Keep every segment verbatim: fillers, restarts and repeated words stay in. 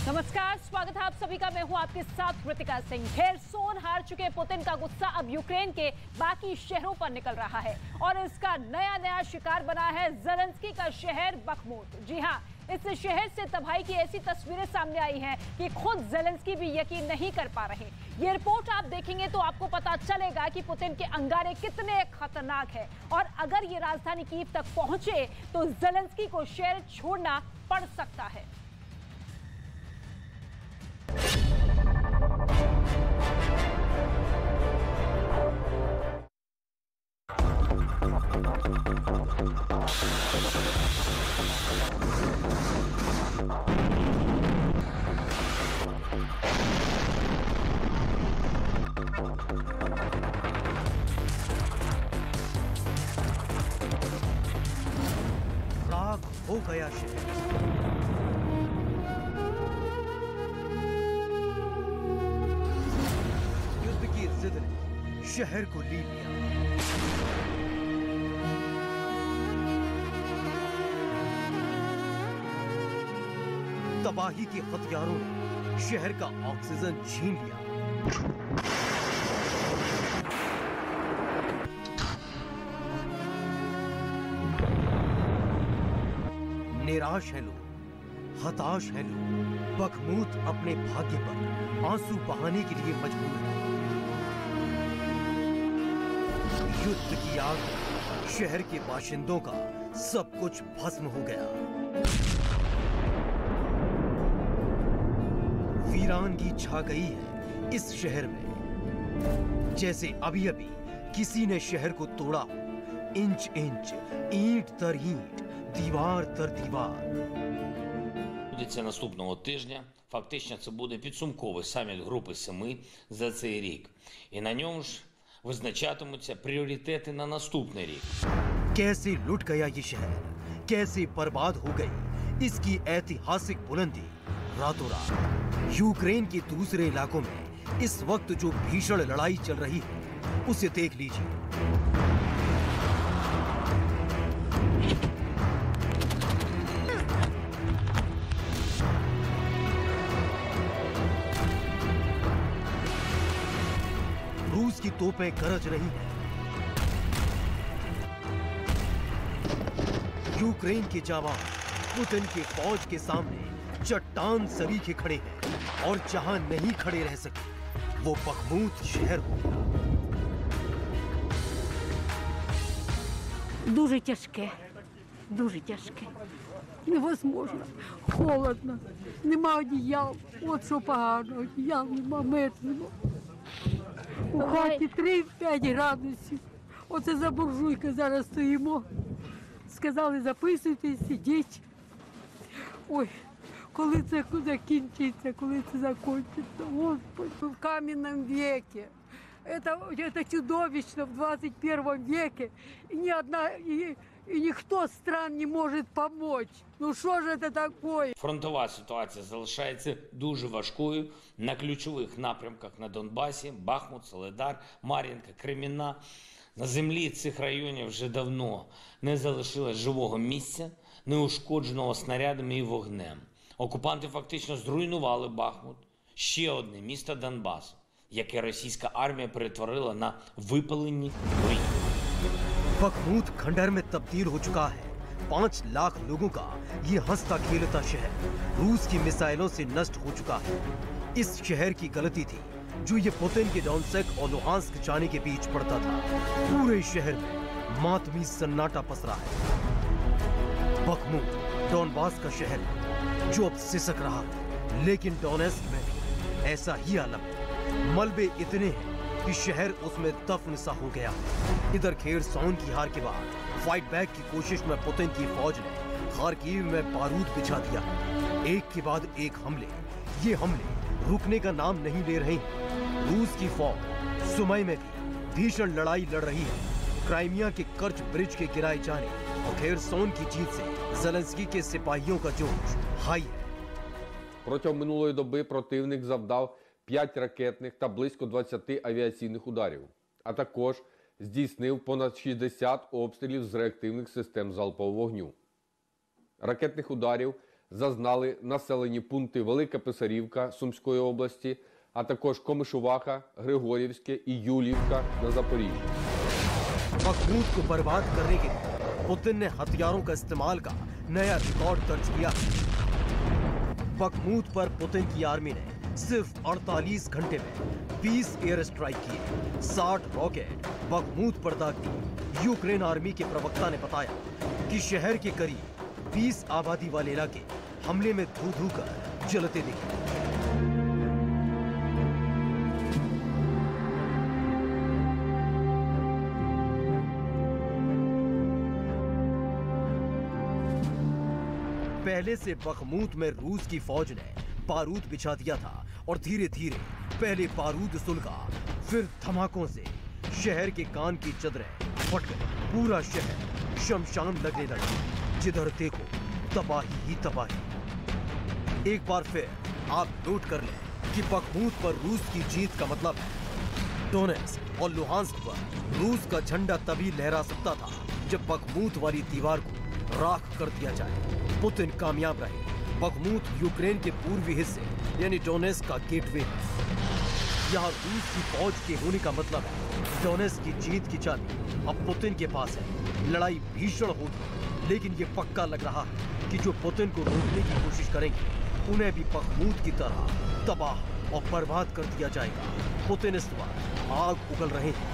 नमस्कार, स्वागत है आप सभी का। मैं हूं आपके साथ कृतिका सिंह। खेरसोन हार चुके पुतिन का गुस्सा अब यूक्रेन के बाकी शहरों पर निकल रहा है और इसका नया नया शिकार बना है ज़ेलेंस्की का शहर बखमुत। जी हां, इस शहर से तबाही की ऐसी तस्वीरें सामने आई हैं कि खुद ज़ेलेंस्की भी यकीन नहीं कर पा रहे। ये रिपोर्ट आप देखेंगे तो आपको पता चलेगा कि पुतिन के अंगारे कितने खतरनाक है और अगर ये राजधानी कीव तक पहुंचे तो ज़ेलेंस्की को शहर छोड़ना पड़ सकता है। राख हो गया शहर। युद्ध की जिद ने शहर को ली लिया। तबाही के हथियारों ने शहर का ऑक्सीजन छीन लिया। निराश है लोग, हताश है लोग। बखमुत अपने भाग्य पर आंसू बहाने के लिए मजबूर है। युद्ध की आग में शहर के बाशिंदों का सब कुछ भस्म हो गया। वीरानगी छा गई है इस शहर में, जैसे अभी अभी किसी ने शहर को तोड़ा हो, इंच इंच, ईंट दर ईंट, दीवार दर दीवार। Наступного тижня фактично це буде підсумковий саміт Групи Семи за цей рік. І на ньому ж визначатимуться пріоритети на наступний рік. कैसे लुट गया ये शहर, कैसे बर्बाद हो गई इसकी ऐतिहासिक बुलंदी रातों रात। यूक्रेन के दूसरे इलाकों में इस वक्त जो भीषण लड़ाई चल रही है उसे देख लीजिए। रूस की तोपें गरज रही हैं। यूक्रेन के जवान पुतिन के फौज के सामने चट्टान सरीखे खड़े हैं और जहां नहीं खड़े रह सके वो बखमुत शहर हो गया। Дуже тяжке, дуже тяжке. Невозможно. Холодно. Нема одіял. От що погано. Одіял нема, мертвено. У хаті три-п'ять градусів. Оце за буржуйки зараз стоїмо. Сказали, записуйтесь, сидіть. Ой, коли це закінчиться, коли це закінчиться. Господи, в каменном веке. Это, это чудовищно в двадцать первом веке. И ни одна, и, и никто стран не может помочь. Ну що ж це таке? Фронтова ситуація залишається дуже важкою на ключових напрямках на Донбасі: Бахмут, Соледар, Мар'їнка, Кремінна. На землі цих районів вже давно не залишилось живого місця, неушкодженого снарядами і вогнем. Окупанти фактично зруйнували Бахмут, ще одне місто Донбасу, яке російська армія перетворила на випалені руїни. बखमुत खंडहर में तब्दील हो चुका है। पांच लाख लोगों का ये हंसता खेलता शहर रूस की मिसाइलों से नष्ट हो चुका है। इस शहर की गलती थी जो ये पुतिन के डोनेत्स्क और लुहांस्क जाने के बीच पड़ता था। पूरे शहर में मातमी सन्नाटा पसरा है। बखमुत डोनबास का शहर है जो अब सिसक रहा है, लेकिन डोनेत्स्क में भी ऐसा ही आलम है। मलबे इतने हैं कि शहर उसमें दफन सा हो गया। इधर खेरसोन की हार के बाद फाइट बैक की कोशिश में पुतिन की फौज ने खार्किव में बारूद बिछा दिया। एक के बाद एक हमले, ये हमले रुकने का नाम नहीं ले रहे हैं। रूस की फौज सुमई में भी भीषण लड़ाई लड़ रही है। क्राइमिया के कर्च ब्रिज के गिराए जाने और खेरसोन की जीत से ज़ेलेंस्की के सिपाहियों का जोश हाई है। Протягом минулої доби противник завдав п'ять ракетних та близько двадцяти авіаційних ударів, а також здійснив понад шістдесят обстрілів з реактивних систем залпового вогню. Ракетних ударів зазнали населені пункти Велика Писарівка Сумської області, а також Комишуваха, Григорівське і Юлівка на Запоріжжі. बखमूत को बर्बाद करने के लिए पुतिन ने हथियारों का इस्तेमाल का नया रिकॉर्ड दर्ज किया। बखमूत पर पुतिन की आर्मी ने सिर्फ अड़तालीस घंटे में बीस एयर स्ट्राइक किए, साठ रॉकेट बखमूत पर दाग दिए। यूक्रेन आर्मी के प्रवक्ता ने बताया कि शहर के करीब बीस आबादी वाले इलाके हमले में धू धू कर जलते दिखे। पहले से बखमूत में रूस की फौज ने बारूद बिछा दिया था और धीरे धीरे पहले बारूद सुलगा, फिर धमाकों से शहर के कान की चदरें फट गई। पूरा शहर शमशान लगने लगा। जिधर देखो तबाही ही तबाही। एक बार फिर आप नोट कर लें कि बखमूत पर रूस की जीत का मतलब है डोनेट्स्क और लुहांस्क पर रूस का झंडा तभी लहरा सकता था जब बखमूत वाली दीवार को राख कर दिया जाए। पुतिन कामयाब रहे। बखमूत यूक्रेन के पूर्वी हिस्से यानी डोनेट्स्क का गेटवे है। यहाँ रूस की फौज के होने का मतलब है डोनेट्स्क की जीत की चाबी अब पुतिन के पास है। लड़ाई भीषण होगी, लेकिन ये पक्का लग रहा है कि जो पुतिन को रोकने की कोशिश करेंगे उन्हें भी बखमूत की तरह तबाह और बर्बाद कर दिया जाएगा। पुतिन इस बार आग उगल रहे हैं।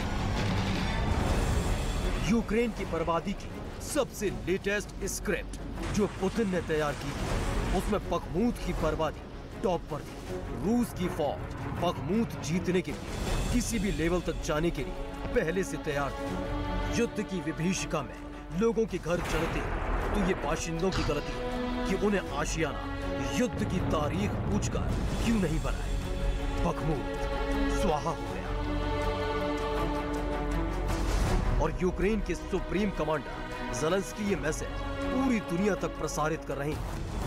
यूक्रेन की बर्बादी की सबसे लेटेस्ट स्क्रिप्ट जो पुतिन ने तैयार की थी, उसमें बखमूत की बर्बादी टॉप पर थी। रूस की फौज बखमूत जीतने के लिए किसी भी लेवल तक जाने के लिए पहले से तैयार थी। युद्ध की विभीषिका में लोगों के घर चढ़ते तो ये बाशिंदों की गलती है कि उन्हें आशियाना युद्ध की तारीख पूछकर क्यों नहीं बनाए। बखमूत स्वाहा हो गया और यूक्रेन के सुप्रीम कमांडर ज़ेलेंस्की ये मैसेज पूरी दुनिया तक प्रसारित कर रहे हैं।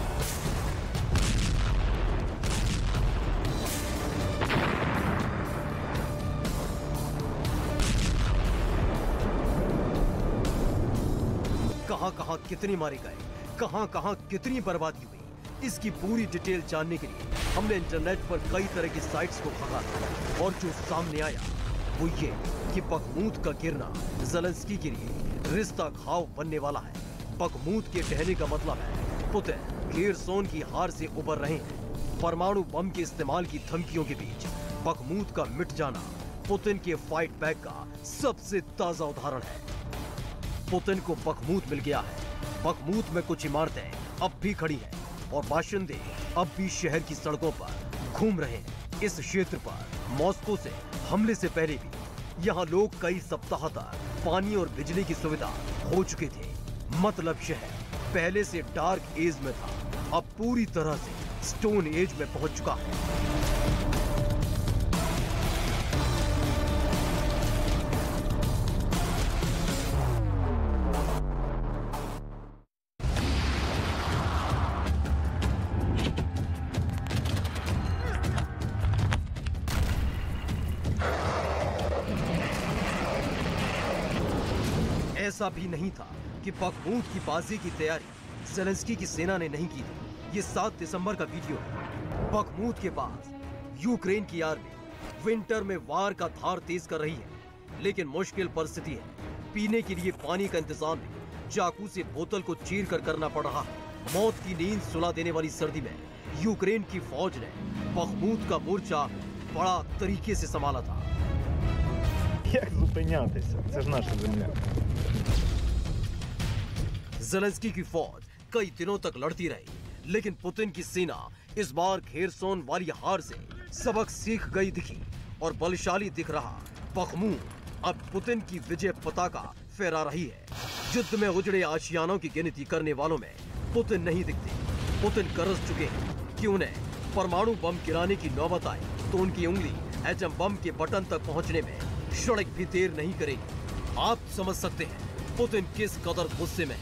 कहां कहां कितने मारे गए, कहां कहां कितनी बर्बादी हुई, इसकी पूरी डिटेल जानने के लिए हमने इंटरनेट पर कई तरह की साइट्स को खंगाला और जो सामने आया वो ये कि बखमूत का गिरना ज़ेलेंस्की के लिए रिश्ता घाव बनने वाला है। बखमूत के ढहने का मतलब है पुतिन खेरसोन की हार से उबर रहे हैं। परमाणु बम के इस्तेमाल की धमकियों के बीच बखमूत का मिट जाना पुतिन के फाइट बैक का सबसे ताजा उदाहरण है। पुतिन को बखमूत मिल गया है। बखमूत में कुछ इमारतें अब भी खड़ी हैं और बाशिंदे अब भी शहर की सड़कों पर घूम रहे हैं। इस क्षेत्र पर मॉस्को से हमले से पहले भी यहाँ लोग कई सप्ताह तक पानी और बिजली की सुविधा हो चुके थे। मतलब शहर पहले से डार्क एज में था, अब पूरी तरह से स्टोन एज में पहुंच चुका है। ऐसा भी नहीं था कि बखमूत की बाजी की तैयारी ज़ेलेंस्की की सेना ने नहीं की थी। ये सात दिसंबर का वीडियो है। बखमूत के पास यूक्रेन की आर्मी विंटर में वार का धार तेज कर रही है, लेकिन मुश्किल परिस्थिति है। पीने के लिए पानी का इंतजाम भी चाकू से बोतल को चीर कर करना पड़ रहा है। मौत की नींद सुला देने वाली सर्दी में यूक्रेन की फौज ने बखमूत का मोर्चा बड़ा तरीके से संभाला था। Як зупинятися? Це ж наша земля. ज़ेलेंस्की की फौज कई दिनों तक लड़ती रही, लेकिन पुतिन की सेना इस बार खेरसोन वाली हार से सबक सीख गई दिखी और बलशाली दिख रहा बखमूत अब पुतिन की विजय पताका फहरा रही है। युद्ध में उजड़े आशियानों की गिनती करने वालों में पुतिन नहीं दिखते। पुतिन गरज चुके हैं कि उन्हें परमाणु बम गिराने की नौबत आए तो उनकी उंगली एटम बम के बटन तक पहुंचने में क्षणिक भी देर नहीं करेगी। आप समझ सकते हैं पुतिन किस कदर गुस्से में है।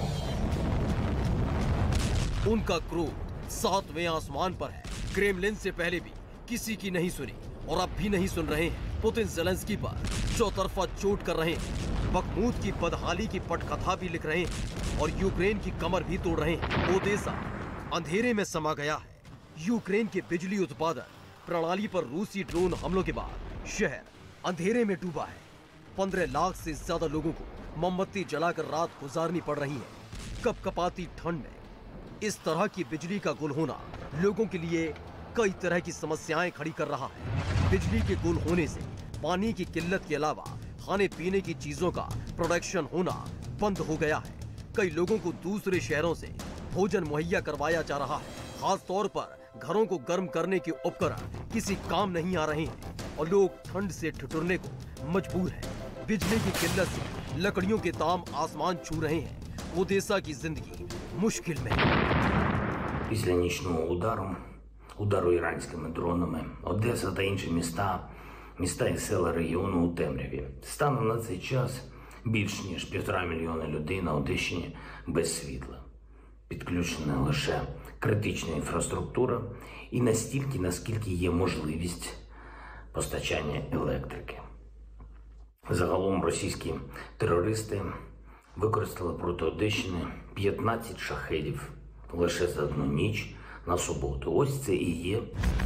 उनका क्रोध सातवें आसमान पर है। क्रेमलिन से पहले भी किसी की नहीं सुनी और अब भी नहीं सुन रहे हैं। पुतिन ज़ेलेंस्की पर चौतरफा चोट कर रहे हैं। बखमूत की बदहाली की पटकथा भी लिख रहे हैं और यूक्रेन की कमर भी तोड़ रहे हैं। ओदेसा, अंधेरे में समा गया है। यूक्रेन के बिजली उत्पादन प्रणाली पर रूसी ड्रोन हमलों के बाद शहर अंधेरे में डूबा है। पंद्रह लाख से ज्यादा लोगों को मोमबत्ती जलाकर रात गुजारनी पड़ रही है। कपकपाती ठंड में इस तरह की बिजली का गुल होना लोगों के लिए कई तरह की समस्याएं खड़ी कर रहा है। बिजली के गुल होने से पानी की किल्लत के अलावा खाने पीने की चीजों का प्रोडक्शन होना बंद हो गया है। कई लोगों को दूसरे शहरों से भोजन मुहैया करवाया जा रहा है। खास तौर पर घरों को गर्म करने के उपकरण किसी काम नहीं आ रहे हैं और लोग ठंड से ठिठुरने को मजबूर हैं। बिजली की किल्लत से लकड़ियों के दाम आसमान छू रहे हैं। ओदेसा की जिंदगी मुश्किल में है। Після нічного удару, удару іранськими дронами, Одеса та інші міста, міста і села регіону у темряві. Станом на цей час більш ніж півтора мільйона людей на Одещині без світла. Підключена лише критична інфраструктура і настільки, наскільки є можливість постачання електрики. Загалом російські терористи використали проти Одещини п'ятнадцять шахедів лише за одну ніч на суботу. Ось це і є.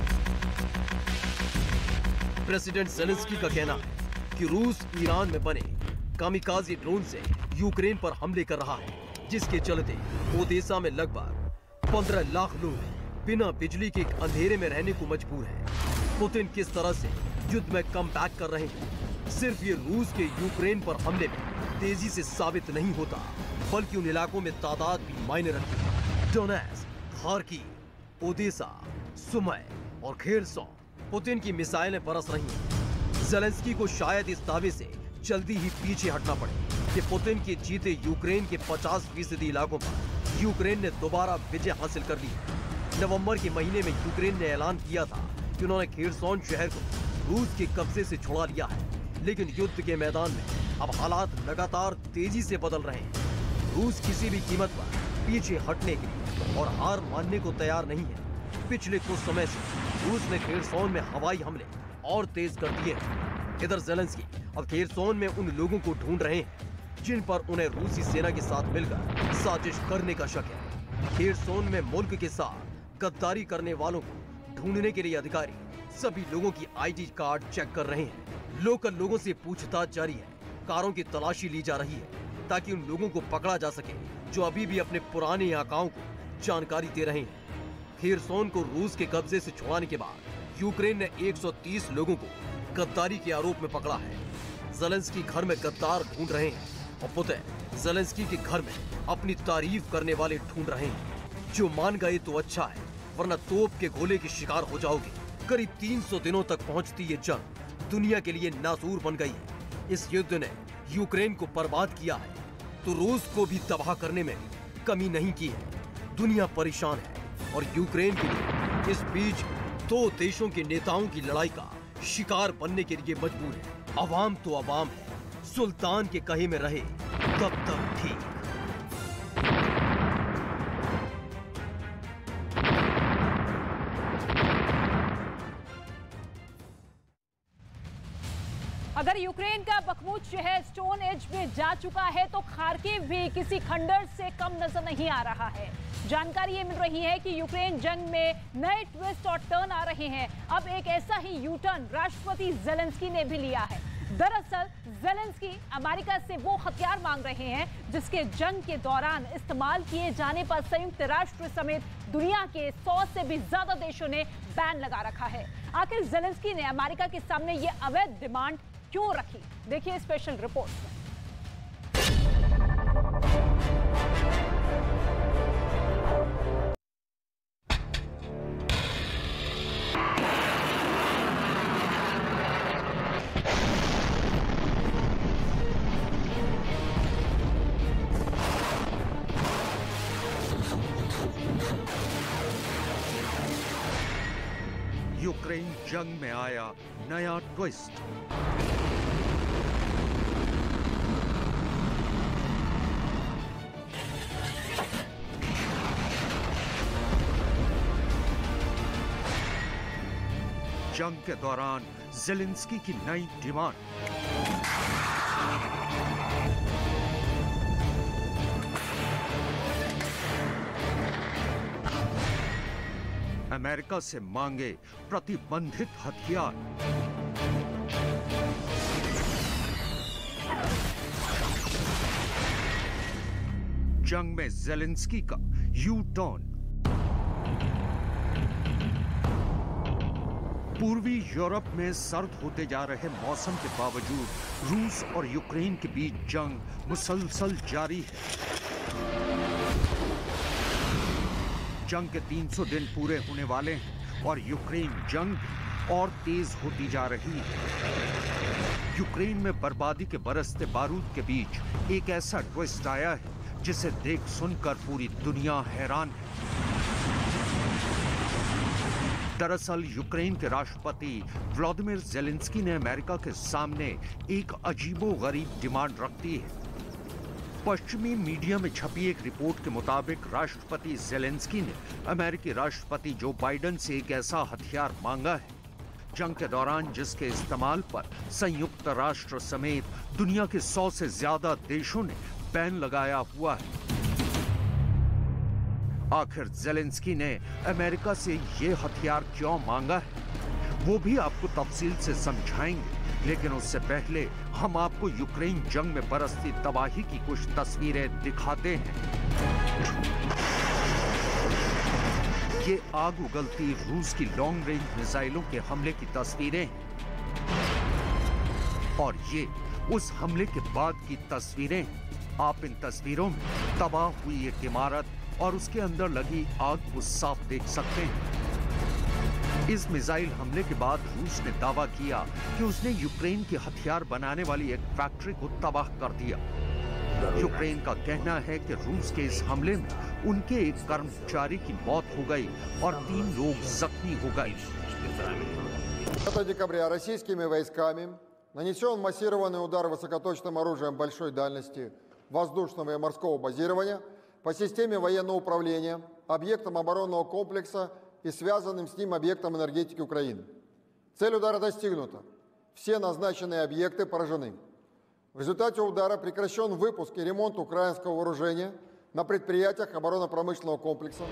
प्रेसिडेंट ज़ेलेंस्की का कहना है कि रूस ईरान में बने कामिकाज़ी ड्रोन से यूक्रेन पर हमले कर रहा है, जिसके चलते ओदेसा में लगभग पंद्रह लाख लोग बिना बिजली के अंधेरे में रहने को मजबूर हैं। पुतिन किस तरह से युद्ध में कम बैक कर रहे हैं, सिर्फ ये रूस के यूक्रेन पर हमले में तेजी से साबित नहीं होता, बल्कि उन इलाकों में तादाद भी मायने रखती है। डोनेट्स्क, खार्किव, ओदेसा, सुमी और खेरसोन पुतिन की मिसाइलें बरस रही हैं। ज़ेलेंस्की को शायद इस दावे से जल्दी ही पीछे हटना पड़े कि पुतिन के जीते यूक्रेन के पचास फीसदी इलाकों पर यूक्रेन ने दोबारा विजय हासिल कर ली है। नवंबर के महीने में यूक्रेन ने ऐलान किया था कि उन्होंने खेरसोन शहर को रूस के कब्जे से छुड़ा लिया है, लेकिन युद्ध के मैदान में अब हालात लगातार तेजी से बदल रहे हैं। रूस किसी भी कीमत पर पीछे हटने के लिए और हार मानने को तैयार नहीं है। पिछले कुछ समय से रूस ने खेरसोन में हवाई हमले और तेज कर दिए हैं। इधर ज़ेलेंस्की अब खेरसोन में उन लोगों को ढूंढ रहे हैं जिन पर उन्हें रूसी सेना के साथ मिलकर साजिश करने का शक है। खेरसोन में मुल्क के साथ गद्दारी करने वालों को ढूंढने के लिए अधिकारी सभी लोगों की आईडी कार्ड चेक कर रहे हैं। लोकल लोगों से पूछताछ जारी है। कारों की तलाशी ली जा रही है ताकि उन लोगों को पकड़ा जा सके जो अभी भी अपने पुराने आकाओं को जानकारी दे रहे हैं। खेरसोन को रूस के कब्जे से छुड़ाने के बाद यूक्रेन ने एक सौ तीस लोगों को गद्दारी के आरोप में पकड़ा है। ज़ेलेंस्की घर में गद्दार ढूंढ रहे हैं और पुतिन ज़ेलेंस्की के घर में अपनी तारीफ करने वाले ढूंढ रहे हैं। जो मान गए तो अच्छा है, वरना तोप के गोले के शिकार हो जाओगे। करीब तीन सौ दिनों तक पहुंचती ये जंग दुनिया के लिए नासूर बन गई है। इस युद्ध ने यूक्रेन को बर्बाद किया है तो रूस को भी तबाह करने में कमी नहीं की है। दुनिया परेशान है और यूक्रेन के लिए इस बीच दो देशों के नेताओं की लड़ाई का शिकार बनने के लिए मजबूर है। अवाम तो अवाम है, सुल्तान के कहे में रहे तब तक ठीक। अगर यूक्रेन का बखमुत शहर स्टोन एज में जा चुका है तो खार्किव भी किसी खंडर से कम नजर नहीं आ रहा है। जानकारी ये मिल रही है कि यूक्रेन जंग में नए ट्विस्ट और टर्न आ रहे हैं। अब एक ऐसा ही यू टर्न राष्ट्रपति ज़ेलेंस्की ने भी लिया है। दरअसल ज़ेलेंस्की अमेरिका से वो हथियार मांग रहे हैं जिसके जंग के दौरान इस्तेमाल किए जाने पर संयुक्त राष्ट्र समेत दुनिया के सौ से भी ज्यादा देशों ने बैन लगा रखा है। आखिर ज़ेलेंस्की ने अमेरिका के सामने ये अवैध डिमांड क्यों रखी, देखिए स्पेशल रिपोर्ट में। यूक्रेन जंग में आया नया ट्विस्ट। जंग के दौरान ज़ेलेंस्की की नई डिमांड। अमेरिका से मांगे प्रतिबंधित हथियार। जंग में ज़ेलेंस्की का यू टर्न। पूर्वी यूरोप में सर्द होते जा रहे मौसम के बावजूद रूस और यूक्रेन के बीच जंग मुसलसल जारी है। जंग के तीन सौ दिन पूरे होने वाले हैं और यूक्रेन जंग भी और तेज होती जा रही है। यूक्रेन में बर्बादी के बरसते बारूद के बीच एक ऐसा ट्विस्ट आया है जिसे देख सुनकर पूरी दुनिया हैरान है। दरअसल यूक्रेन के राष्ट्रपति व्लादिमीर ज़ेलेंस्की ने अमेरिका के सामने एक अजीबोगरीब डिमांड रख दी है। पश्चिमी मीडिया में छपी एक रिपोर्ट के मुताबिक राष्ट्रपति ज़ेलेंस्की ने अमेरिकी राष्ट्रपति जो बाइडेन से एक ऐसा हथियार मांगा है जंग के दौरान जिसके इस्तेमाल पर संयुक्त राष्ट्र समेत दुनिया के सौ से ज्यादा देशों ने बैन लगाया हुआ है। आखिर ज़ेलेंस्की ने अमेरिका से ये हथियार क्यों मांगा है, वो भी आपको तफसील से समझाएंगे, लेकिन उससे पहले हम आपको यूक्रेन जंग में बरसती तबाही की कुछ तस्वीरें दिखाते हैं। ये आग उगलती रूस की लॉन्ग रेंज मिसाइलों के हमले की तस्वीरें हैं और ये उस हमले के बाद की तस्वीरें हैं। आप इन तस्वीरों में तबाह हुई एक इमारत और उसके अंदर लगी आग को साफ देख सकते हैं। इस मिसाइल हमले के बाद रूस ने दावा किया कि उसने यूक्रेन के हथियार बनाने वाली एक फैक्ट्री को तबाह कर दिया। यूक्रेन का कहना है कि रूस के इस हमले में उनके एक कर्मचारी की मौत हो गई और तीन लोग जख्मी हो गए। девятого декабря российскими войсками нанесен массированный удар высокоточным оружием большой дальности воздушного и морского базирования по системе военного управления, объектам оборонного комплекса и связанным с ним объектам энергетики Украины. Цель удара достигнута. Все назначенные объекты поражены. В результате удара прекращен выпуск и ремонт украинского вооружения на предприятиях оборонно-промышленного комплекса.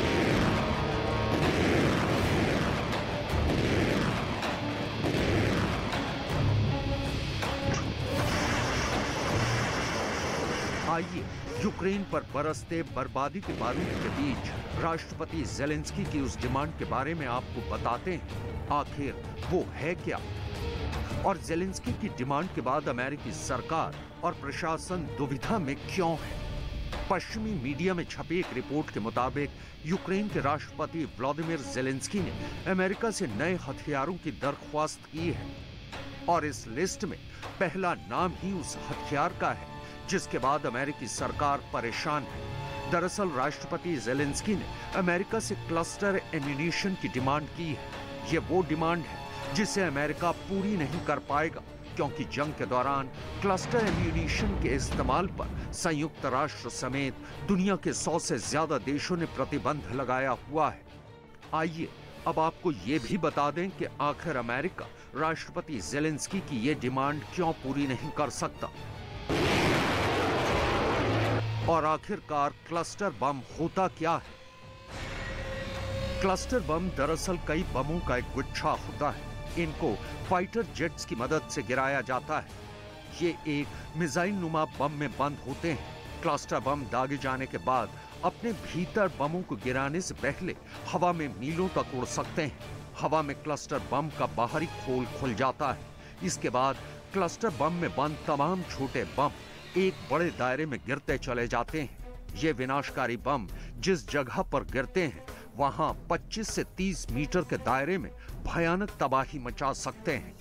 आइए यूक्रेन पर बरसते बर्बादी के बारूद के बीच राष्ट्रपति ज़ेलेंस्की की उस डिमांड के बारे में आपको बताते हैं, आखिर वो है क्या और ज़ेलेंस्की की डिमांड के बाद अमेरिकी सरकार और प्रशासन दुविधा में क्यों है। पश्चिमी मीडिया में छपी एक रिपोर्ट के मुताबिक यूक्रेन के राष्ट्रपति व्लादिमीर ज़ेलेंस्की ने अमेरिका से नए हथियारों की दरख्वास्त की है और इस लिस्ट में पहला नाम ही उस हथियार का है जिसके बाद अमेरिकी सरकार परेशान है। दरअसल राष्ट्रपति ज़ेलेंस्की ने अमेरिका से क्लस्टर एम्यूनिशन की डिमांड की है। ये वो डिमांड है जिसे अमेरिका पूरी नहीं कर पाएगा क्योंकि जंग के दौरान क्लस्टर एम्यूनिशन के इस्तेमाल पर संयुक्त राष्ट्र समेत दुनिया के सौ से ज्यादा देशों ने प्रतिबंध लगाया हुआ है। आइए अब आपको ये भी बता दें कि आखिर अमेरिका राष्ट्रपति ज़ेलेंस्की की ये डिमांड क्यों पूरी नहीं कर सकता और आखिरकार क्लस्टर बम होता क्या है। क्लस्टर बम दरअसल कई बमों का एक गुच्छा होता है। इनको फाइटर जेट्स की मदद से गिराया जाता है। ये एक मिसाइल नुमा बम में बंद होते हैं। क्लस्टर बम दागे जाने के बाद अपने भीतर बमों को गिराने से पहले हवा में मीलों तक उड़ सकते हैं। हवा में क्लस्टर बम का बाहरी खोल खुल जाता है। इसके बाद क्लस्टर बम में बंद तमाम छोटे बम एक बड़े दायरे में गिरते चले जाते हैं। ये विनाशकारी बम जिस जगह पर गिरते हैं वहां पच्चीस से तीस मीटर के दायरे में भयानक तबाही मचा सकते हैं।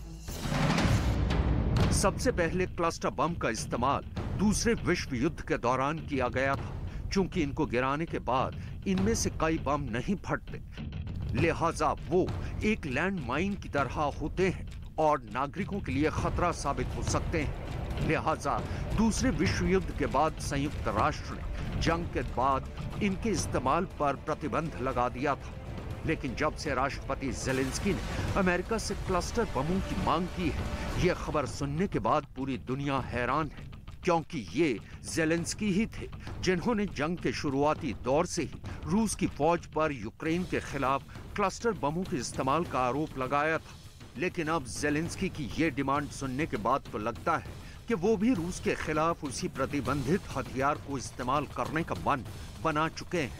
सबसे पहले क्लस्टर बम का इस्तेमाल दूसरे विश्व युद्ध के दौरान किया गया था। चूंकि इनको गिराने के बाद इनमें से कई बम नहीं फटते, लिहाजा वो एक लैंड माइन की तरह होते हैं और नागरिकों के लिए खतरा साबित हो सकते हैं। लिहाजा दूसरे विश्व युद्ध के बाद संयुक्त राष्ट्र ने जंग के बाद इनके इस्तेमाल पर प्रतिबंध लगा दिया था। लेकिन जब से राष्ट्रपति ज़ेलेंस्की ने अमेरिका से क्लस्टर बमों की मांग की है, ये खबर सुनने के बाद पूरी दुनिया हैरान है, क्योंकि ये ज़ेलेंस्की ही थे जिन्होंने जंग के शुरुआती दौर से ही रूस की फौज पर यूक्रेन के खिलाफ क्लस्टर बमों के इस्तेमाल का आरोप लगाया था। लेकिन अब ज़ेलेंस्की की ये डिमांड सुनने के बाद तो लगता है कि वो भी रूस के खिलाफ उसी प्रतिबंधित हथियार को इस्तेमाल करने का मन बना चुके हैं।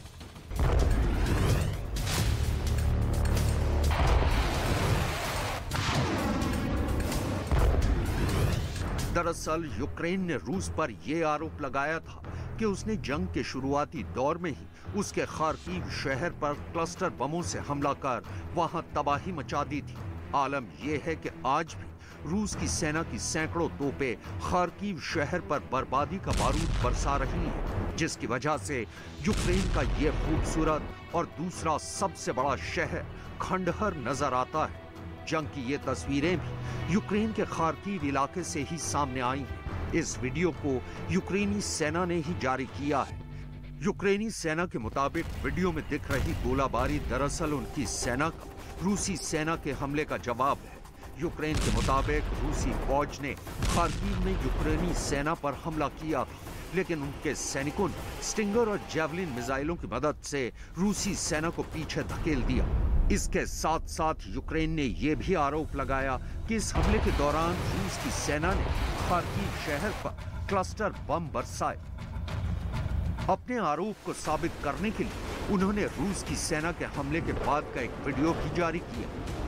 दरअसल यूक्रेन ने रूस पर यह आरोप लगाया था कि उसने जंग के शुरुआती दौर में ही उसके खार्किव शहर पर क्लस्टर बमों से हमला कर वहां तबाही मचा दी थी। आलम यह है कि आज भी रूस की सेना की सैकड़ों तोपें खार्किव शहर पर बर्बादी का बारूद बरसा रही हैं, जिसकी वजह से यूक्रेन का यह खूबसूरत और दूसरा सबसे बड़ा शहर खंडहर नजर आता है। जंग की ये तस्वीरें भी यूक्रेन के खार्किव इलाके से ही सामने आई हैं। इस वीडियो को यूक्रेनी सेना ने ही जारी किया है। यूक्रेनी सेना के मुताबिक वीडियो में दिख रही गोलाबारी दरअसल उनकी सेना का रूसी सेना के हमले का जवाब है। यूक्रेन के मुताबिक रूसी फौज ने खार्किव में यूक्रेनी सेना पर हमला किया था, लेकिन उनके सैनिकों ने स्टिंगर और जेवलिन मिसाइलों की मदद से रूसी सेना को पीछे धकेल दिया। इसके साथ साथ यूक्रेन ने यह भी आरोप लगाया कि इस हमले के दौरान रूस की सेना ने खार्किव शहर पर क्लस्टर बम बरसाए। अपने आरोप को साबित करने के लिए उन्होंने रूस की सेना के हमले के बाद का एक वीडियो भी जारी किया।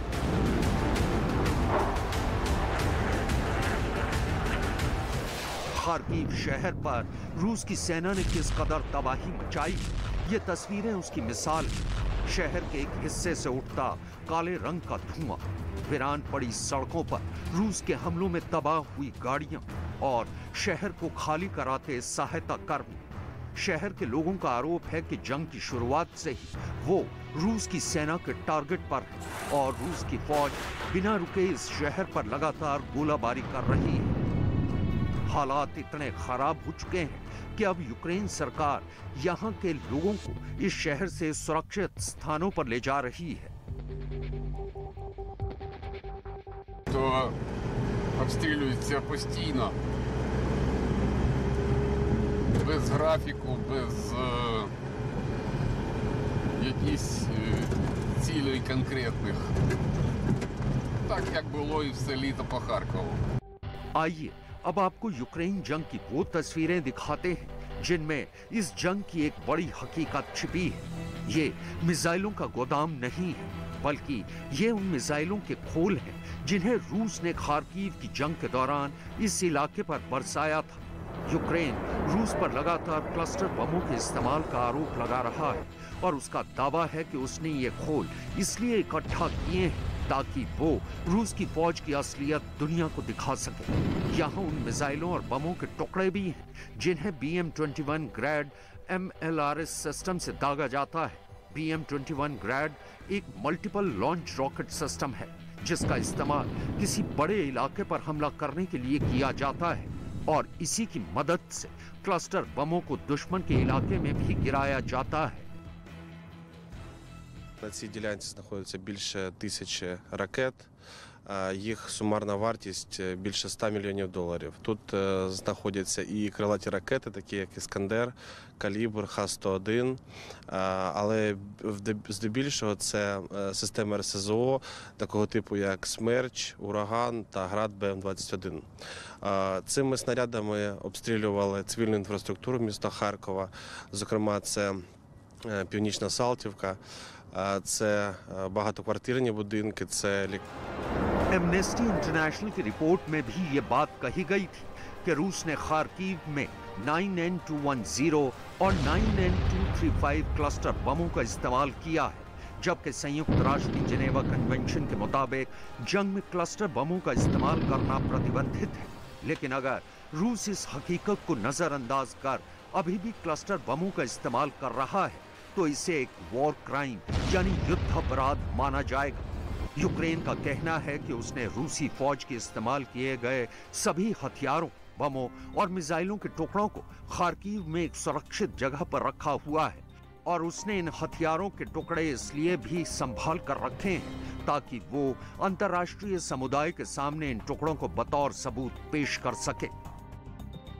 खार्किव शहर पर रूस की सेना ने किस कदर तबाही मचाई, ये तस्वीरें उसकी मिसाल। शहर के एक हिस्से से उठता काले रंग का धुआं, वीरान पड़ी सड़कों पर रूस के हमलों में तबाह हुई गाड़ियां और शहर को खाली कराते सहायता कर्मी। शहर के लोगों का आरोप है कि जंग की शुरुआत से ही वो रूस की सेना के टारगेट पर है और रूस की फौज बिना रुके इस शहर पर लगातार गोलाबारी कर रही है। हालात इतने खराब हो चुके हैं कि अब यूक्रेन सरकार यहाँ के लोगों को इस शहर से सुरक्षित स्थानों पर ले जा रही है। То обстрілюються постійно, без графіку, без е, якісь е, цілей конкретних. Так, як було і все літо по Харкову. आइए अब आपको यूक्रेन जंग की वो तस्वीरें दिखाते हैं जिनमें इस जंग की एक बड़ी हकीकत छिपी है। ये मिसाइलों का गोदाम नहीं है, बल्कि ये उन मिसाइलों के खोल हैं जिन्हें रूस ने खार्किव की जंग के दौरान इस इलाके पर बरसाया था। यूक्रेन रूस पर लगातार क्लस्टर बमों के इस्तेमाल का आरोप लगा रहा है और उसका दावा है कि उसने ये खोल इसलिए इकट्ठा किए हैं ताकि वो रूस की फौज की असलियत दुनिया को दिखा सके। यहाँ उन मिसाइलों और बमों के टुकड़े भी हैं जिन्हें B M twenty one Grad M L R S system से दागा जाता है। B M twenty one Grad एक मल्टीपल लॉन्च रॉकेट सिस्टम है जिसका इस्तेमाल किसी बड़े इलाके पर हमला करने के लिए किया जाता है और इसी की मदद से क्लस्टर बमों को दुश्मन के इलाके में भी गिराया जाता है। На цій ділянці знаходиться більше тисячі ракет. Їх сумарна вартість більше ста мільйонів доларів. Тут знаходяться і крилаті ракети, такі як «Іскандер», «Калібр», Х сто один, але здебільшого це системи ер ес зет о такого типу як «Смерч», «Ураган» та «Град» Б М двадцять один. Цими снарядами обстрілювали цивільну інфраструктуру міста Харкова, зокрема це Північна Салтівка, це багатоквартирні будинки, це лік... एमनेस्टी इंटरनेशनल की रिपोर्ट में भी ये बात कही गई थी कि रूस ने खार्किव में nine N two one zero और nine N two three five cluster बमों का इस्तेमाल किया है, जबकि संयुक्त राष्ट्र की जिनेवा कन्वेंशन के मुताबिक जंग में क्लस्टर बमों का इस्तेमाल करना प्रतिबंधित है। लेकिन अगर रूस इस हकीकत को नजरअंदाज कर अभी भी क्लस्टर बमों का इस्तेमाल कर रहा है तो इसे एक वॉर क्राइम यानी युद्ध अपराध माना जाएगा। यूक्रेन का कहना है कि उसने रूसी फौज के इस्तेमाल किए गए सभी हथियारों, बमों और मिसाइलों के टुकड़ों को खार्किव में एक सुरक्षित जगह पर रखा हुआ है और उसने इन हथियारों के टुकड़े इसलिए भी संभाल कर रखे हैं ताकि वो अंतर्राष्ट्रीय समुदाय के सामने इन टुकड़ों को बतौर सबूत पेश कर सके।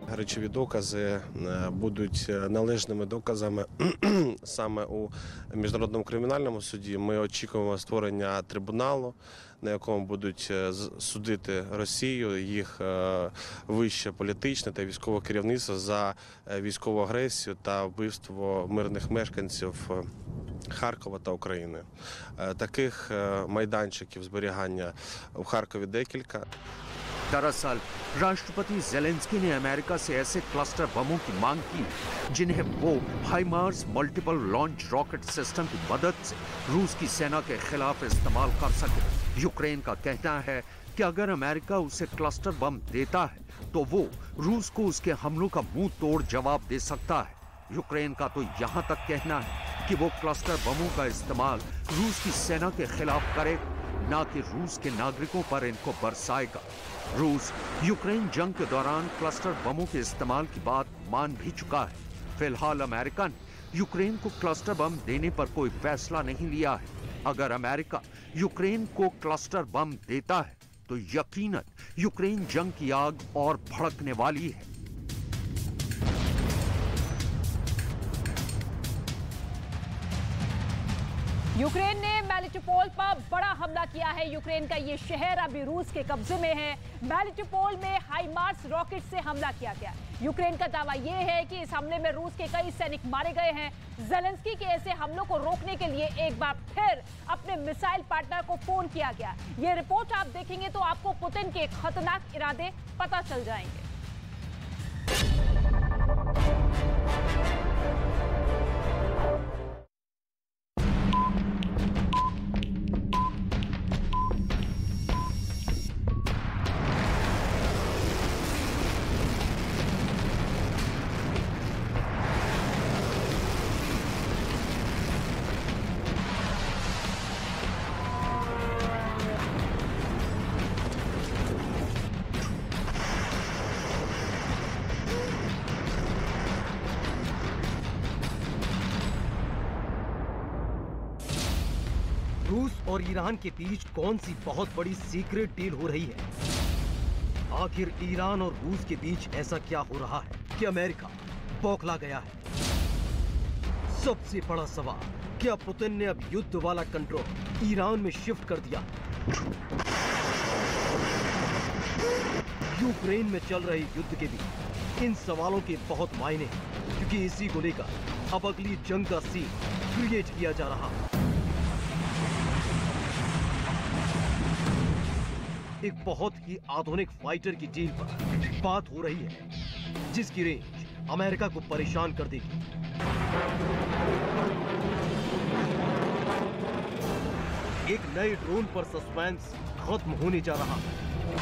Речові докази будуть належними доказами саме у Міжнародному кримінальному суді. Ми очікуємо створення трибуналу, на якому будуть судити Росію, їх вище політичне та військове керівництво за військову агресію та вбивство мирних мешканців Харкова та України. Таких майданчиків зберігання в Харкові декілька. दरअसल राष्ट्रपति जेलेंस्की ने अमेरिका से ऐसे क्लस्टर बमों की मांग की जिन्हें वो HIMARS multiple launch rocket system की मदद से रूस की सेना के खिलाफ इस्तेमाल कर सके। यूक्रेन का कहना है कि अगर अमेरिका उसे क्लस्टर बम देता है तो वो रूस को उसके हमलों का मुंह तोड़ जवाब दे सकता है। यूक्रेन का तो यहां तक कहना है कि वो क्लस्टर बमों का इस्तेमाल रूस की सेना के खिलाफ करे, ना कि रूस के नागरिकों पर इनको बरसाएगा। रूस यूक्रेन जंग के दौरान क्लस्टर बमों के इस्तेमाल की बात मान भी चुका है। फिलहाल अमेरिका ने यूक्रेन को क्लस्टर बम देने पर कोई फैसला नहीं लिया है। अगर अमेरिका यूक्रेन को क्लस्टर बम देता है तो यकीनन यूक्रेन जंग की आग और भड़कने वाली है। यूक्रेन ने मेलिटोपोल पर बड़ा हमला किया है। यूक्रेन का ये शहर अभी रूस के कब्जे में है। मेलिटोपोल में हाइमार्स रॉकेट से हमला किया गया। यूक्रेन का दावा यह है कि इस हमले में रूस के कई सैनिक मारे गए हैं। ज़ेलेंस्की के ऐसे हमलों को रोकने के लिए एक बार फिर अपने मिसाइल पार्टनर को फोन किया गया। ये रिपोर्ट आप देखेंगे तो आपको पुतिन के खतरनाक इरादे पता चल जाएंगे। रूस और ईरान के बीच कौन सी बहुत बड़ी सीक्रेट डील हो रही है? आखिर ईरान और रूस के बीच ऐसा क्या हो रहा है कि अमेरिका बौखला गया है? सबसे बड़ा सवाल, क्या पुतिन ने अब युद्ध वाला कंट्रोल ईरान में शिफ्ट कर दिया? यूक्रेन में चल रहे युद्ध के बीच इन सवालों के बहुत मायने हैं, क्योंकि इसी को लेकर अब अगली जंग का सीन क्रिएट किया जा रहा है। एक बहुत ही आधुनिक फाइटर की डील पर बात हो रही है, जिसकी रेंज अमेरिका को परेशान कर देगी। एक नए ड्रोन पर सस्पेंस खत्म होने जा रहा है।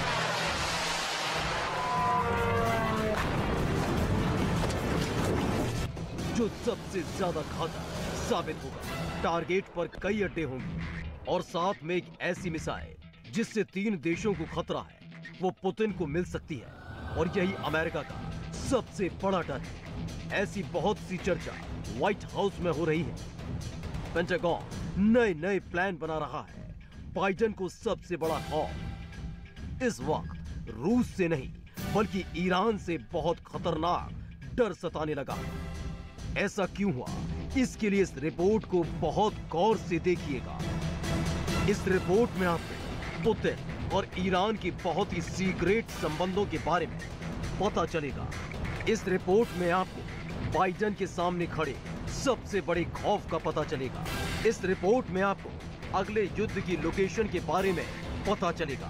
जो सबसे ज्यादा घातक साबित होगा। टारगेट पर कई अड्डे होंगे और साथ में एक ऐसी मिसाइल जिससे तीन देशों को खतरा है, वो पुतिन को मिल सकती है। और यही अमेरिका का सबसे बड़ा डर है। ऐसी बहुत सी चर्चा व्हाइट हाउस में हो रही है। पेंटागन नए नए प्लान बना रहा है। बाइडेन को सबसे बड़ा खौफ इस वक्त रूस से नहीं बल्कि ईरान से बहुत खतरनाक डर सताने लगा। ऐसा क्यों हुआ, इसके लिए इस रिपोर्ट को बहुत गौर से देखिएगा। इस रिपोर्ट में आपको पुतिन और ईरान की बहुत ही सीक्रेट संबंधों के बारे में पता चलेगा। इस रिपोर्ट में आपको बाइडेन के सामने खड़े सबसे बड़े खौफ का पता चलेगा। इस रिपोर्ट में आपको अगले युद्ध की लोकेशन के बारे में पता चलेगा।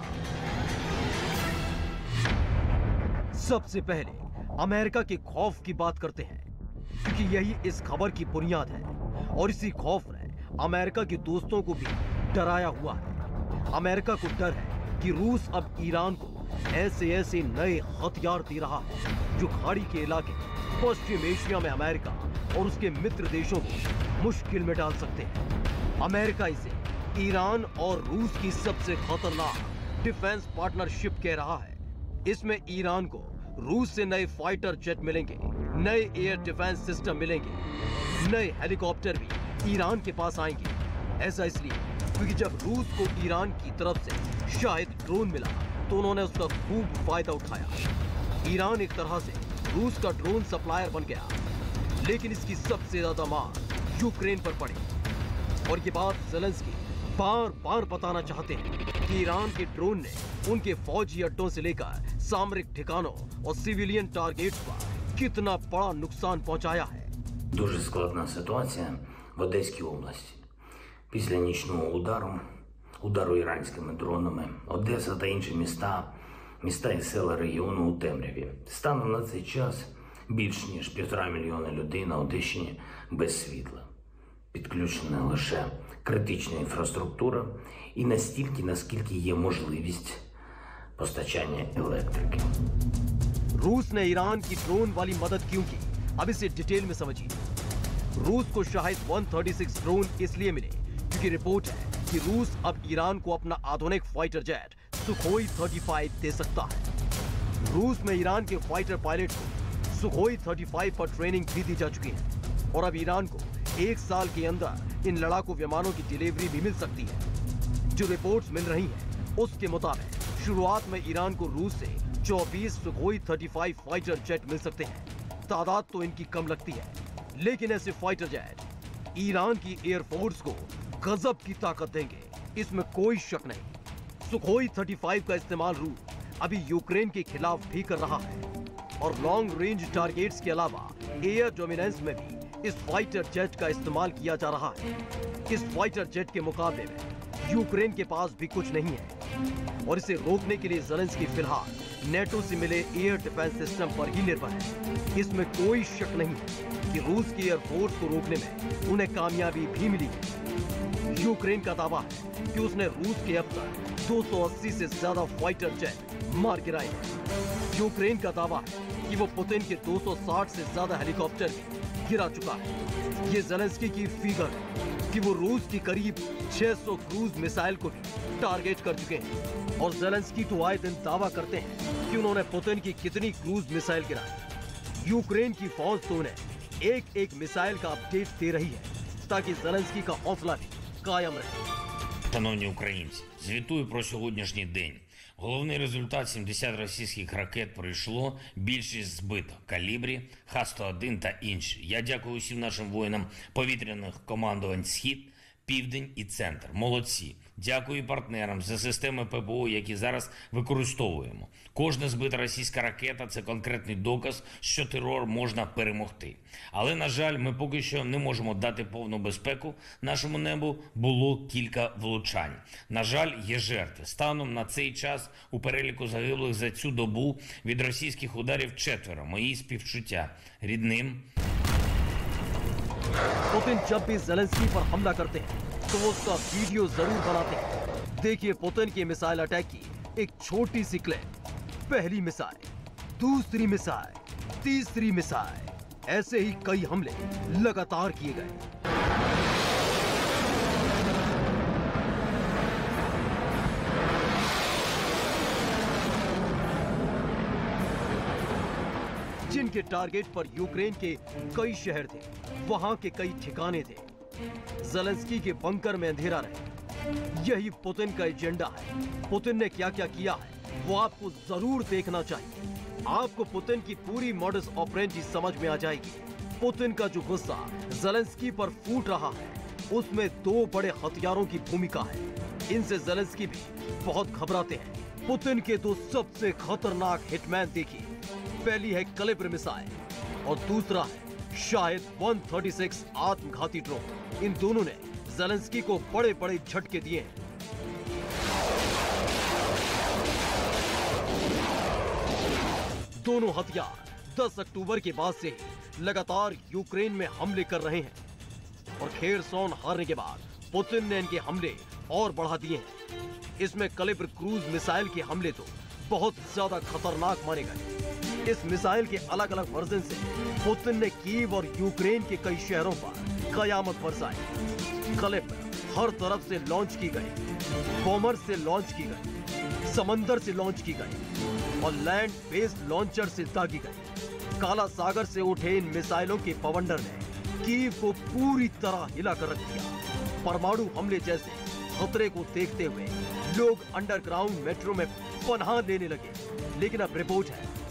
सबसे पहले अमेरिका के खौफ की बात करते हैं, क्योंकि यही इस खबर की बुनियाद है। और इसी खौफ ने अमेरिका के दोस्तों को भी डराया हुआ है। अमेरिका को डर है कि रूस अब ईरान को ऐसे ऐसे नए हथियार दे रहा है जो खाड़ी के इलाके पश्चिम एशिया में अमेरिका और उसके मित्र देशों को मुश्किल में डाल सकते हैं। अमेरिका इसे ईरान और रूस की सबसे खतरनाक डिफेंस पार्टनरशिप कह रहा है। इसमें ईरान को रूस से नए फाइटर जेट मिलेंगे, नए एयर डिफेंस सिस्टम मिलेंगे, नए हेलीकॉप्टर भी ईरान के पास आएंगे। ऐसा इसलिए क्योंकि जब रूस को ईरान की तरफ से शायद ड्रोन मिला तो उन्होंने उसका खूब फायदा उठाया। ईरान एक तरह से रूस का ड्रोन सप्लायर बन गया, लेकिन इसकी सबसे ज्यादा मार यूक्रेन पर पड़ी। और ये बात ज़ेलेंस्की बार बार बताना चाहते हैं कि ईरान के ड्रोन ने उनके फौजी अड्डों से लेकर सामरिक ठिकानों और सिविलियन टारगेट्स पर कितना बड़ा नुकसान पहुंचाया है। Дуже складна ситуація в Одеській області. Після нічного удару, удару іранськими дронами, Одеса та інші міста, міста і села регіону у темряві. Станом на цей час більш ніж півтора мільйона людей на Одещині без світла. Підключена лише критична інфраструктура і настільки, наскільки є можливість постачання електрики. रूस ने ईरान की ड्रोन वाली मदद क्यों की, अब इसे डिटेल में समझिए। रूस को शायद एक सौ छत्तीस ड्रोन इसलिए मिले क्योंकि रिपोर्ट है कि रूस अब ईरान को अपना आधुनिक फाइटर जेट सुखोई पैंतीस दे सकता है। रूस में ईरान के फाइटर पायलट को सुखोई पैंतीस पर ट्रेनिंग भी दी जा चुकी है और अब ईरान को एक साल के अंदर इन लड़ाकू विमानों की डिलीवरी भी मिल सकती है। जो रिपोर्ट्स मिल रही हैं उसके मुताबिक शुरुआत में ईरान को रूस से चौबीस सुखोई पैंतीस फाइटर जेट मिल सकते हैं। तादाद तो इनकी कम लगती है, लेकिन ऐसे फाइटर जेट ईरान की एयरफोर्स को गजब की ताकत देंगे, इसमें कोई शक नहीं। सुखोई पैंतीस का इस्तेमाल रूस अभी यूक्रेन के खिलाफ भी कर रहा है और लॉन्ग रेंज टारगेट्स के अलावा एयर डोमिनेंस में भी इस फाइटर जेट का इस्तेमाल किया जा रहा है। इस फाइटर जेट के मुकाबले में यूक्रेन के पास भी कुछ नहीं है और इसे रोकने के लिए ज़ेलेंस्की फिलहाल नेटो से मिले एयर डिफेंस सिस्टम पर ही निर्भर है। इसमें कोई शक नहीं है कि रूस की एयरफोर्स को रोकने में उन्हें कामयाबी भी मिली है। यूक्रेन का दावा है कि उसने रूस के अब तक दो सौ अस्सी से ज्यादा फाइटर जेट मार गिराए हैं। यूक्रेन का दावा है कि वो पुतिन के दो सौ साठ से ज्यादा हेलीकॉप्टर भी गिरा चुका है। ये ज़ेलेंस्की की फिगर है कि वो रूस की करीब छह सौ क्रूज मिसाइल को भी टारगेट कर चुके हैं और ज़ेलेंस्की तो आए दिन दावा करते हैं कि उन्होंने पुतिन की कितनी क्रूज मिसाइल गिराई। यूक्रेन की फौज तो उन्हें एक एक मिसाइल का अपडेट दे रही है ताकि ज़ेलेंस्की का हौसला भी कायम रहे। Шановні українці, звітую про сьогоднішній день. Головний результат – сімдесят російських ракет пройшло, більшість збито – калібрі, Х сто один та інші. Я дякую усім нашим воїнам повітряних командувань «Схід», «Південь» і «Центр». Молодці. Дякую партнерам за системи ППО, які зараз використовуємо. Кожна збита російська ракета – це конкретний доказ, що терор можна перемогти. Але, на жаль, ми поки що не можемо дати повну безпеку. Нашому небу було кілька влучань. На жаль, є жертви. Станом на цей час у переліку загиблих за цю добу від російських ударів четверо. Мої співчуття рідним. पुतिन जब भी ज़ेलेंस्की पर हमला करते हैं तो वो उसका वीडियो जरूर बनाते हैं। देखिए पुतिन के मिसाइल अटैक की एक छोटी सी क्लिप। पहली मिसाइल, दूसरी मिसाइल, तीसरी मिसाइल, ऐसे ही कई हमले लगातार किए गए। जिनके टारगेट पर यूक्रेन के कई शहर थे, वहां के कई ठिकाने थे। ज़ेलेंस्की के बंकर में अंधेरा रहे। यही पुतिन का एजेंडा है। पुतिन ने क्या क्या किया है वो आपको जरूर देखना चाहिए। आपको पुतिन की पूरी मॉडस ऑपरेंडी समझ में आ जाएगी। पुतिन का जो गुस्सा ज़ेलेंस्की पर फूट रहा है उसमें दो बड़े हथियारों की भूमिका है। इनसे ज़ेलेंस्की भी बहुत घबराते हैं। पुतिन के दो सबसे खतरनाक हिटमैन देखिए। पहली है कलिब्र मिसाइल और दूसरा है शायद एक सौ छत्तीस आत्मघाती ड्रोन। इन दोनों ने ज़ेलेंस्की को बड़े बड़े झटके दिए हैं। दोनों हथियार दस अक्टूबर के बाद से ही लगातार यूक्रेन में हमले कर रहे हैं और खेरसोन हारने के बाद पुतिन ने इनके हमले और बढ़ा दिए हैं। इसमें कलिब्र क्रूज मिसाइल के हमले तो बहुत ज्यादा खतरनाक माने गए। इस मिसाइल के अलग अलग वर्जन से पुतिन ने कीव और यूक्रेन के कई शहरों पर कयामत बरसाई। कलिब्र हर तरफ से लॉन्च की गई, बॉमर से लॉन्च की गई, समंदर से लॉन्च की गई और लैंड बेस्ड लॉन्चर से दागी गई। काला सागर से उठे इन मिसाइलों के बवंडर ने कीव को पूरी तरह हिला कर रख दिया। परमाणु हमले जैसे खतरे को देखते हुए लोग अंडरग्राउंड मेट्रो में पनाह लेने लगे। लेकिन अब रिपोर्ट है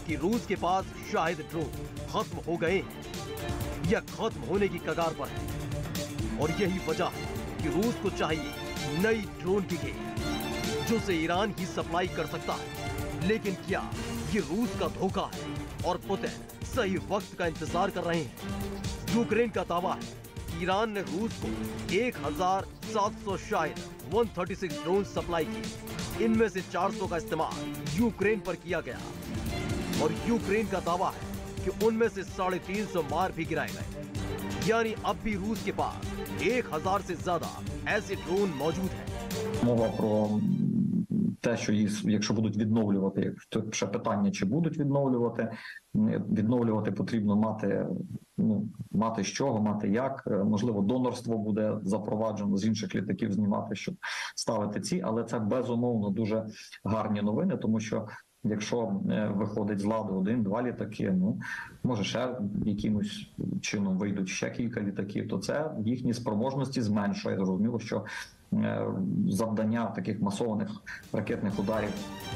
कि रूस के पास शाहिद ड्रोन खत्म हो गए हैं या खत्म होने की कगार पर है। और यही वजह है कि रूस को चाहिए नई ड्रोन की खेप जो से ईरान ही सप्लाई कर सकता है। लेकिन क्या ये रूस का धोखा है और पुतिन सही वक्त का इंतजार कर रहे हैं? यूक्रेन का दावा है कि ईरान ने रूस को एक हजार सात सौ शायद एक सौ छत्तीस ड्रोन सप्लाई किए। इनमें से चार सौ का इस्तेमाल यूक्रेन पर किया गया और यूक्रेन का दावा है कि उनमें से साढ़े तीन सौ मार भी गिराए गए। यानी अब भी रूस के पास एक हजार से ज्यादा ऐसे ड्रोन मौजूद हैं। Мова про те, що їх, якщо будуть відновлювати, то ще питання, чи будуть відновлювати. Відновлювати потрібно мати, ну, мати з чого, мати як. Можливо, донорство буде запроваджено, з інших літаків знімати, щоб ставити ці. Але це безумовно дуже гарні новини, тому що якщо виходить з ладу один-два літаки, ну, може ще якимось чином вийдуть ще кілька літаків, то це їхні спроможності зменшує. Зрозуміло, що завдання таких масованих ракетних ударів.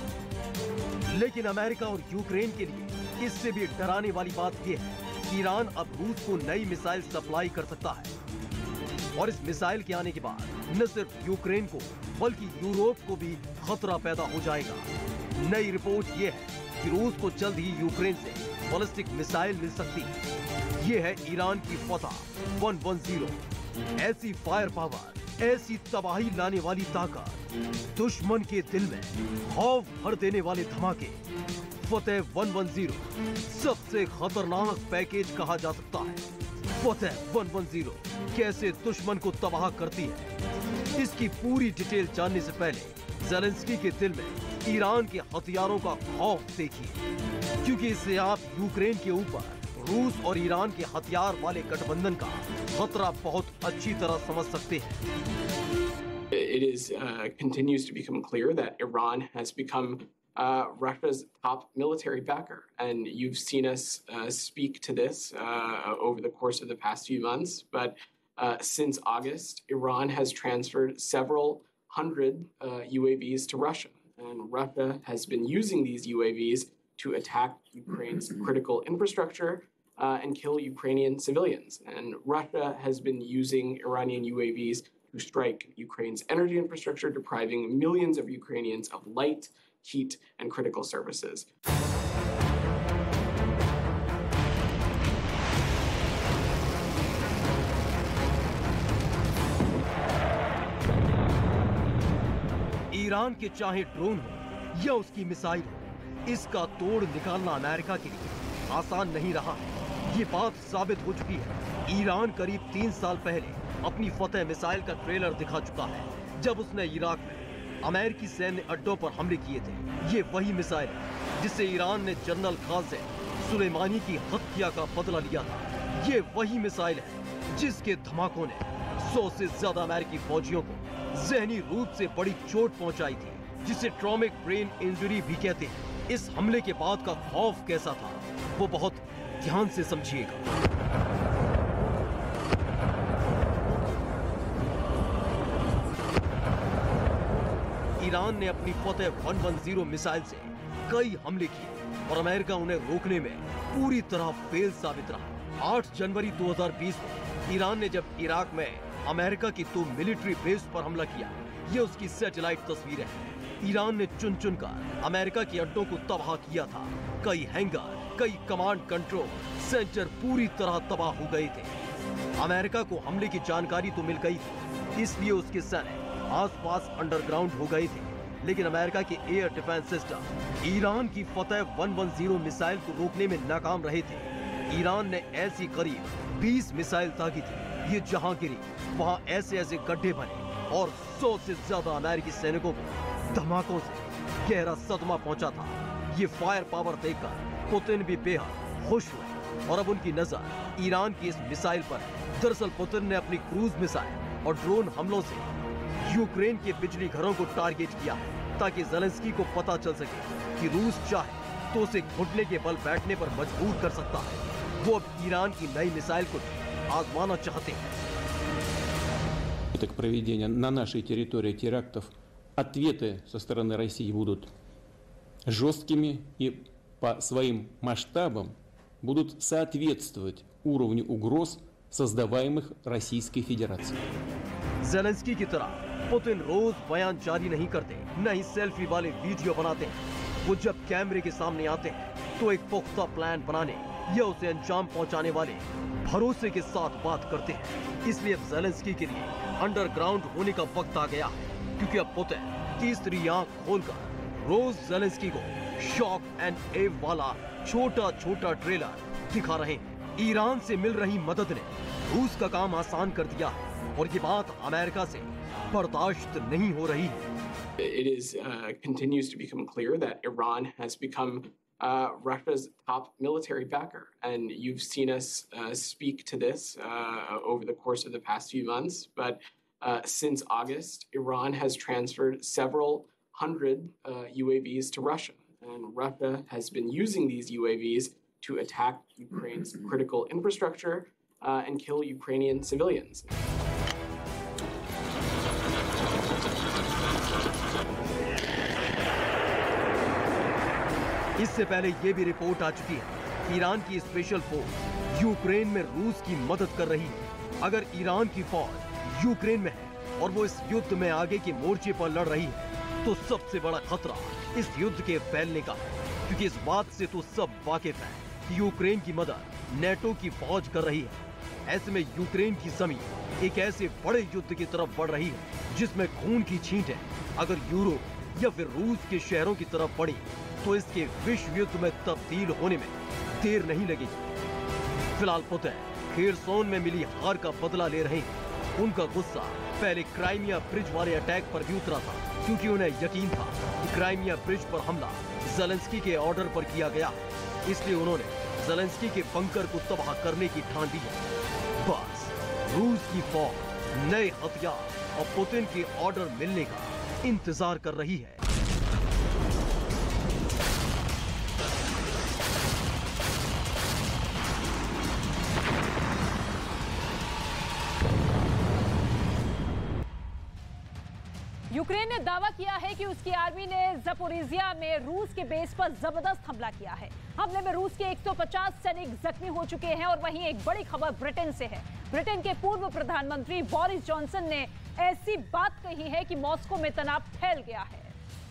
लेकिन अमेरिका और यूक्रेन के लिए इससे भी डराने वाली बात यह है कि ईरान अब रूस को नई मिसाइल सप्लाई कर सकता है। और इस मिसाइल के आने के बाद न सिर्फ यूक्रेन को बल्कि यूरोप को भी खतरा पैदा हो जाएगा। नई रिपोर्ट यह है कि रूस को जल्द ही यूक्रेन से बैलिस्टिक मिसाइल मिल सकती है। ये है ईरान की फतह एक सौ दस। ऐसी फायर पावर, ऐसी तबाही लाने वाली ताकत, दुश्मन के दिल में खौफ भर देने वाले धमाके। फतेह एक सौ दस सबसे खतरनाक पैकेज कहा जा सकता है। फतेह एक सौ दस कैसे दुश्मन को तबाह करती है, इसकी पूरी डिटेल जानने से पहले ज़ेलेंस्की के दिल में ईरान के हथियारों का खौफ देखिए, क्योंकि इससे आप यूक्रेन के ऊपर रूस और ईरान के हथियार वाले गठबंधन का खतरा बहुत अच्छी तरह समझ सकते हैं। It is uh, continues to become clear that Iran has become uh, Russia's top military backer, and you've seen us uh, speak to this uh, over the course of the past few months. But uh, since August, Iran has transferred several hundred uh, U A Vs to Russia, and Russia has been using these U A Vs to attack Ukraine's critical infrastructure uh, and kill Ukrainian civilians. And Russia has been using Iranian U A Vs to strike Ukraine's energy infrastructure, depriving millions of Ukrainians of light, heat, and critical services. Iran के चाहे drone हो या उसकी missile हो, इसका तोड़ निकालना America के लिए आसान नहीं रहा है। ये बात साबित हो चुकी है। ईरान करीब तीन साल पहले अपनी फतेह मिसाइल का ट्रेलर दिखा चुका है, जब उसने इराक में अमेरिकी सैन्य अड्डों पर हमले किए थे। ये वही मिसाइल है जिससे ईरान ने जनरल कासिम सुलेमानी की हत्या का बदला लिया था। ये वही मिसाइल है जिसके धमाकों ने सौ से ज्यादा अमेरिकी फौजियों को जहनी रूप से बड़ी चोट पहुंचाई थी, जिसे ट्रॉमिक ब्रेन इंजरी भी कहते हैं। इस हमले के बाद का खौफ कैसा था, वो बहुत ध्यान से समझिएगा। ईरान ने अपनी फतेह एक सौ दस मिसाइल से कई हमले किए और अमेरिका उन्हें रोकने में पूरी तरह फेल साबित रहा। आठ जनवरी दो हज़ार बीस को ईरान ने जब इराक में अमेरिका की दो मिलिट्री बेस पर हमला किया, ये उसकी सैटेलाइट तस्वीरें हैं। ईरान ने चुन चुन कर अमेरिका के अड्डों को तबाह किया था। कई हैंगर, कई कमांड कंट्रोल सेंटर पूरी तरह तबाह हो गए थे। अमेरिका को हमले की जानकारी तो मिल गई थी, इसलिए उसके सैनिक आसपास अंडरग्राउंड हो गए थे। लेकिन अमेरिका के एयर डिफेंस सिस्टम ईरान की फतेह एक सौ दस मिसाइल को रोकने में नाकाम रहे थे। ईरान ने ऐसी करीब बीस मिसाइल दागी थी। ये जहां गिरी वहां ऐसे ऐसे गड्ढे बने और सौ से ज्यादा अमेरिकी सैनिकों को धमाकों से गहरा सदमा पहुंचा था। ये फायर पावर देखकर पुतिन भी बेहद खुश हुए और अब उनकी नजर ईरान की इस मिसाइल पर है। दरअसल पुतिन ने अपनी क्रूज मिसाइल और ड्रोन हमलों से यूक्रेन के बिजली घरों को टारगेट किया है, ताकि ज़ेलेंस्की को पता चल सके कि रूस चाहे तो उसे घुटने के बल बैठने पर मजबूर कर सकता है। वो अब ईरान की नई मिसाइल को आजमाना चाहते हैं। К проведению на нашей территории терактов ответы со стороны России будут жесткими и по своим масштабам будут соответствовать уровню угроз, создаваемых Российской Федерацией. ज़ेलेंस्की की तरह पुतिन रोज बयान जारी नहीं करते, न ही सेल्फी वाले वीडियो बनाते हैं। वो जब कैमरे के सामने आते हैं तो एक पुख्ता प्लान बनाने या उसे अंजाम पहुंचाने वाले भरोसे के साथ बात करते हैं। इसलिए अब ज़ेलेंस्की के लिए अंडरग्राउंड होने का वक्त आ गया, क्योंकि अब पुतिन तीसरी आंख खोलकर रोज ज़ेलेंस्की को शॉक एंड एव वाला छोटा छोटा ट्रेलर दिखा रहे हैं। ईरान से मिल रही मदद ने रूस का काम आसान कर दिया है और ये बात अमेरिका से बर्दाश्त नहीं हो रही है। It is uh, continues to become clear that Iran has become uh, Russia's top military backer, and you've seen us uh, speak to this uh, over the course of the past few months. But uh, since August, Iran has transferred several hundred uh, U A Vs to Russia, and Russia has been using these U A Vs to attack Ukraine's critical infrastructure uh, and kill Ukrainian civilians. इससे पहले ये भी report आ चुकी है कि Iran की special force Ukraine में रूस की मदद कर रही है। अगर ईरान की फौज यूक्रेन में है और वो इस युद्ध में आगे के मोर्चे पर लड़ रही है, तो सबसे बड़ा खतरा इस युद्ध के फैलने का है, क्योंकि इस बात से तो सब वाकिफ है कि यूक्रेन की मदद नेटो की फौज कर रही है। ऐसे में यूक्रेन की जमीन एक ऐसे बड़े युद्ध की तरफ बढ़ रही है जिसमें खून की छींटें अगर यूरोप या फिर रूस के शहरों की तरफ पड़ी तो इसके विश्व युद्ध में तब्दील होने में देर नहीं लगेगी। फिलहाल पुतिन खेरसोन में मिली हार का बदला ले रहे हैं। उनका गुस्सा पहले क्राइमिया ब्रिज वाले अटैक पर भी उतरा था, क्योंकि उन्हें यकीन था कि क्राइमिया ब्रिज पर हमला ज़ेलेंस्की के ऑर्डर पर किया गया, इसलिए उन्होंने ज़ेलेंस्की के बंकर को तबाह करने की ठान ली है। बस रूस की फौज नए हथियार और पुतिन के ऑर्डर मिलने का इंतजार कर रही है। यूक्रेन ने दावा किया है कि उसकी आर्मी ने ज़पोरिजिया में रूस के बेस पर जबरदस्त हमला किया है। हमले में रूस के एक सौ पचास सैनिक जख्मी हो चुके हैं। और वहीं एक बड़ी खबर ब्रिटेन से है। ब्रिटेन के पूर्व प्रधानमंत्री बोरिस जॉनसन ने ऐसी बात कही है कि मॉस्को में तनाव फैल गया है।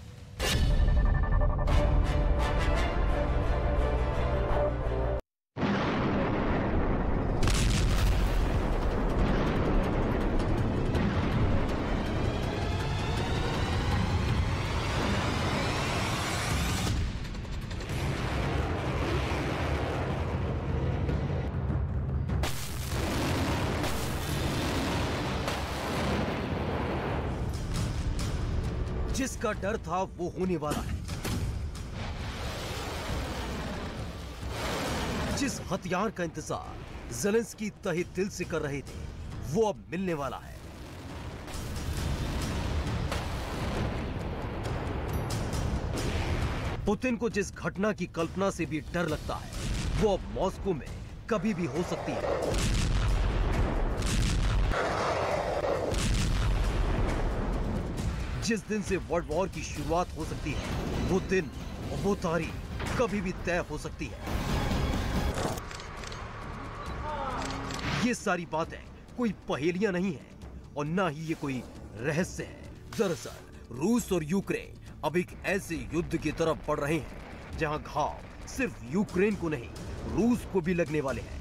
जिसका डर था वो होने वाला है। जिस हथियार का इंतजार ज़ेलेंस्की तहे दिल से कर रहे थे, वो अब मिलने वाला है। पुतिन को जिस घटना की कल्पना से भी डर लगता है, वो अब मॉस्को में कभी भी हो सकती है। जिस दिन से वर्ल्ड वॉर की शुरुआत हो सकती है, वो दिन और वो तारीख कभी भी तय हो सकती है। ये सारी बातें कोई पहेलियां नहीं है और ना ही ये कोई रहस्य है। दरअसल रूस और यूक्रेन अब एक ऐसे युद्ध की तरफ बढ़ रहे हैं जहां घाव सिर्फ यूक्रेन को नहीं, रूस को भी लगने वाले हैं।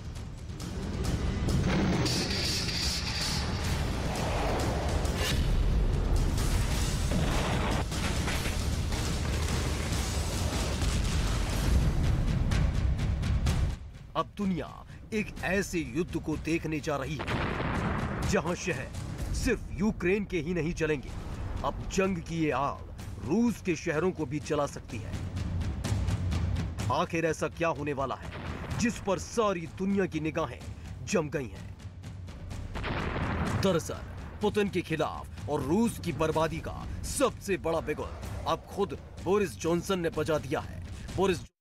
अब दुनिया एक ऐसे युद्ध को देखने जा रही है जहां शहर सिर्फ यूक्रेन के ही नहीं जलेंगे। अब जंग की ये आग रूस के शहरों को भी जला सकती है। आखिर ऐसा क्या होने वाला है जिस पर सारी दुनिया की निगाहें जम गई हैं? दरअसल पुतिन के खिलाफ और रूस की बर्बादी का सबसे बड़ा बिगुल अब खुद बोरिस जॉनसन ने बजा दिया है। बोरिस